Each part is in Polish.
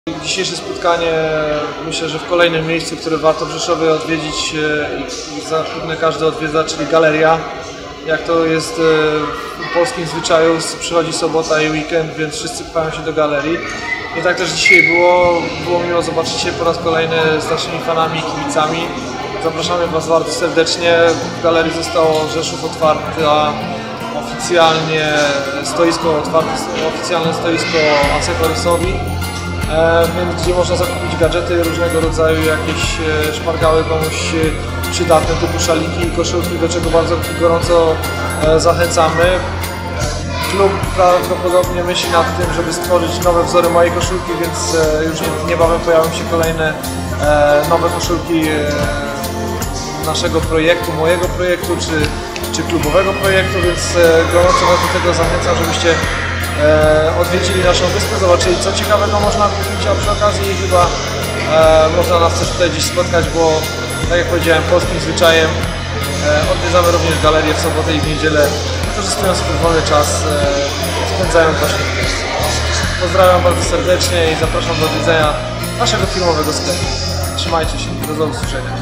Dzisiejsze spotkanie, myślę, że w kolejnym miejscu, które warto w Rzeszowie odwiedzić i zapewne każdy odwiedza, czyli galeria. Jak to jest w polskim zwyczaju, przychodzi sobota i weekend, więc wszyscy pchają się do galerii. I tak też dzisiaj było miło zobaczyć się po raz kolejny z naszymi fanami i kibicami. Zapraszamy Was bardzo serdecznie. W galerii zostało Rzeszów otwarte oficjalnie oficjalne stoisko Acehorysowi. Więc gdzie można zakupić gadżety różnego rodzaju, jakieś szpargały komuś przydatne typu szaliki i koszulki, do czego bardzo gorąco zachęcamy. Klub prawdopodobnie myśli nad tym, żeby stworzyć nowe wzory mojej koszulki, więc już niebawem pojawią się kolejne nowe koszulki naszego projektu, mojego projektu czy klubowego projektu, więc gorąco Was do tego zachęcam, żebyście odwiedzili naszą wyspę, zobaczyli co ciekawego można kupić, a przy okazji chyba można nas też tutaj dziś spotkać, bo tak jak powiedziałem, polskim zwyczajem odwiedzamy również galerię w sobotę i w niedzielę, wykorzystując swój wolny czas, spędzając właśnie w miejscu. Pozdrawiam bardzo serdecznie i zapraszam do odwiedzenia naszego filmowego sklepu. Trzymajcie się, do usłyszenia.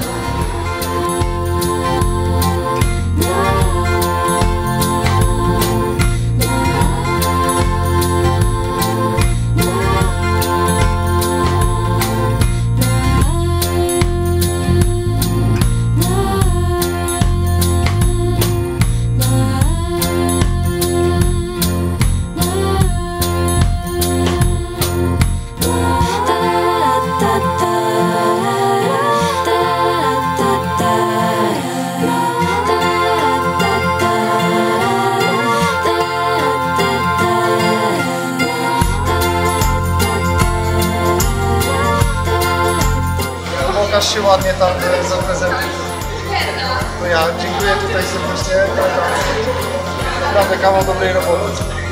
Pokaż się ładnie tam zaprezentuj. To ja dziękuję tutaj serdecznie. Naprawdę kawał dobrej roboty.